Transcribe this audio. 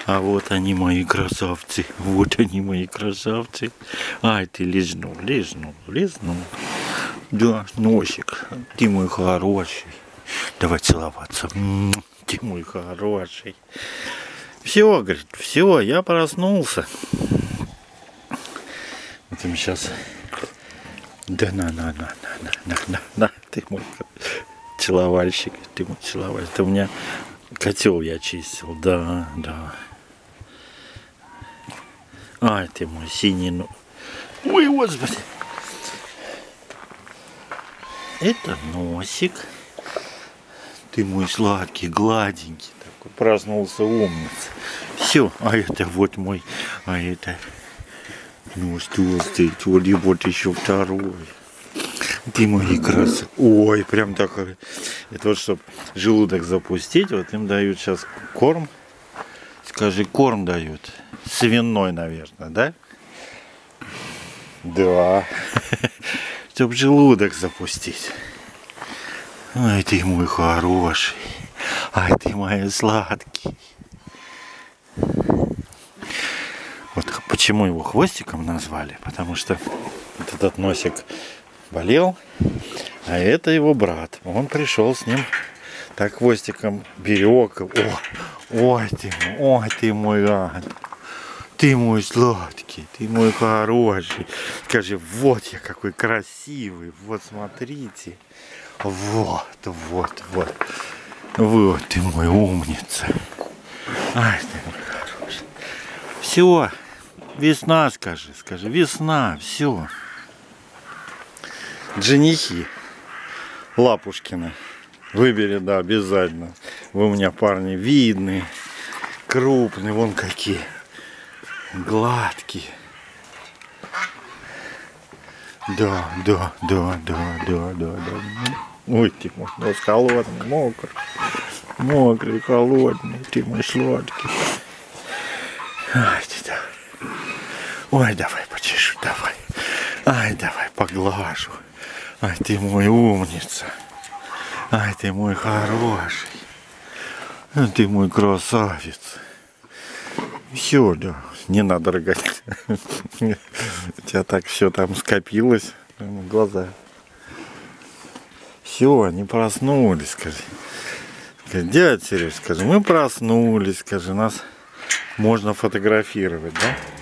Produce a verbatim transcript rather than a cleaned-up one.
А вот они, мои красавцы. Вот они, мои красавцы. Ай, ты лизнул, лизнул, лизнул. Да, носик. Ты мой хороший. Давай целоваться. Ты мой хороший. Все, говорит, все, я проснулся. Вот им сейчас... Да на, на, на, на, на, на, на, на. Ты мой целовальщик. Ты мой целовальщик. Это у меня котел я чистил. Да, да. Ай, ты мой синий, ну. Ой, господи. Это носик. Ты мой сладкий, гладенький такой. Проснулся, умница. Все, а это вот мой, а это нос толстый, и вот еще второй. Ты мой красавчик. Ой, прям такой. Это вот, чтобы желудок запустить, вот им дают сейчас корм. Скажи, корм дают. Свиной, наверное, да? Да. Чтоб желудок запустить. Ай, ты мой хороший. Ай, ты мой сладкий. Вот почему его хвостиком назвали. Потому что вот этот носик болел, а это его брат. Он пришел с ним, так хвостиком берег. О, ой, ты, ой, ты мой ангел. Ты мой сладкий, ты мой хороший. Скажи, вот я какой красивый. Вот смотрите. Вот, вот, вот. Вот ты мой умница. Ай, ты мой хороший. Все. Весна, скажи, скажи. Весна, все. Женихи Лапушкины. Выбери, да, обязательно. Вы у меня парни видные, крупные, вон какие. Гладкие. Да, да, да, да, да, да, да. Ой, ты мой нос холодный, мокрый. Мокрый, холодный, ты мой сладкий. Ай, ты давай. Ой, давай почешу, давай. Ай, давай поглажу. Ай, ты мой умница. Ай, ты мой хороший. Ты мой красавец. Все, да. Не надо рыгать. У тебя так все там скопилось. Глаза. Все, они проснулись, скажи. Дядя Сереж, скажи, мы проснулись, скажи, нас можно фотографировать, да?